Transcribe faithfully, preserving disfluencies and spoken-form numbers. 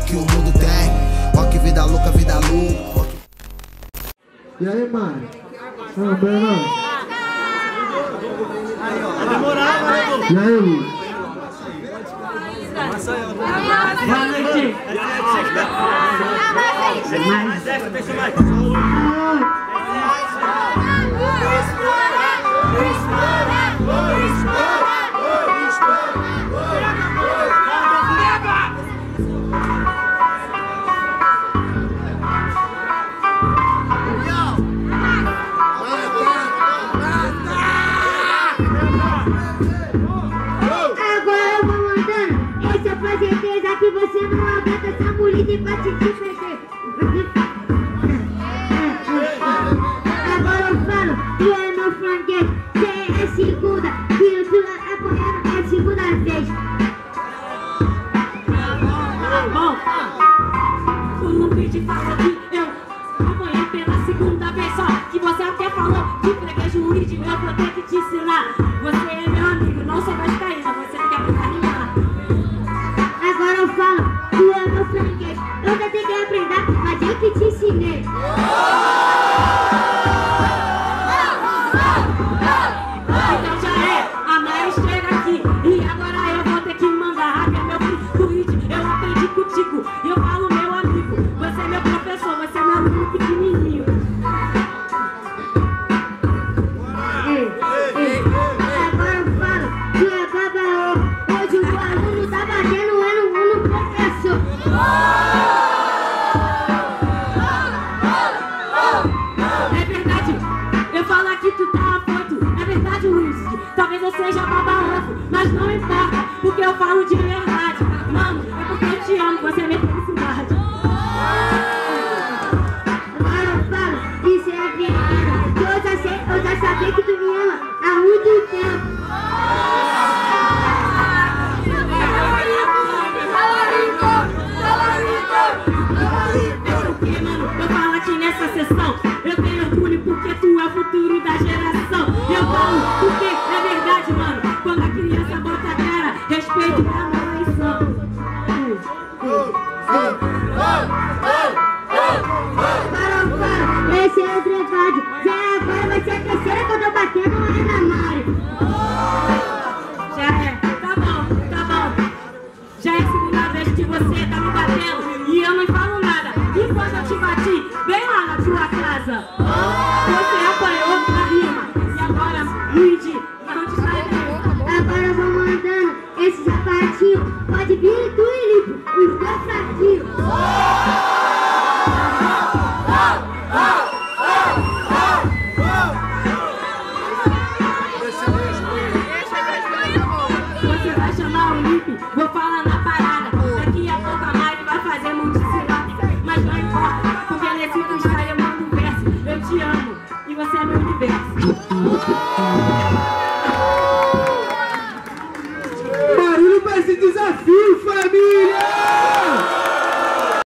que o mundo tem. Ó que vida louca, vida louca. E aí, mano? Ah, Bernardo. E aí, Lu? Boa noite. Que você não aguenta essa mulher pra te defender. Agora eu falo, tu é meu franguete. Cê é segunda, que tu é apanhando é a segunda vez. Bom, no vídeo fala que eu apanhei pela segunda vez. Só que você até falou de freguês jurídico, eu vou ter que te ensinar. Você é meu amigo, não sou vascaína, você não quer brincar nem nada. Agora eu falo, tu é meu franguete. Eu tentei que aprender, mas eu que te ensinei. Então já é, a Mary chega aqui. E agora eu vou ter que mandar rápido meu tweet. Eu aprendi contigo e eu falo meu amigo. Você é meu professor, você é meu aluno pequenininho. Ei, ei, agora eu falo, tu é babaô. Hoje o aluno tá batendo é no, no professor. É verdade, eu falo aqui tu tá afoito. É verdade, Luiz, talvez eu seja babaoso, mas não importa, porque eu falo de verdade. Mano, é porque eu te amo, você é minha felicidade. Agora eu falo, isso é verdade. Que eu já sei, eu já sabia que tu me ama há muito tempo. Porque, mano, eu falo aqui nessa sessão, eu tenho orgulho porque tu é o futuro da geração. Eu falo porque é verdade, mano. Quando a criança bota a cara, respeito pra eleição. Agora eu falo, esse é o verdade. Já agora vai ser a terceira que eu tô batendo lá na Mari. Já é, tá bom, tá bom. Já é a segunda vez que você tá me batendo e eu não falo nada. E quando eu te bati, bem lá na tua casa, você apanhou na rima. E agora, Luigi, não te sai. Agora eu vou mandando esse sapatinho. Pode vir tu e limpo, os dois fraquinhos. Você vai chamar o Lipe, vou falar na parada. Daqui a pouco a Mari vai fazer multissilâmica. Mas não importa, porque nesse freestyle eu mando um verso. Eu te amo e você é meu universo.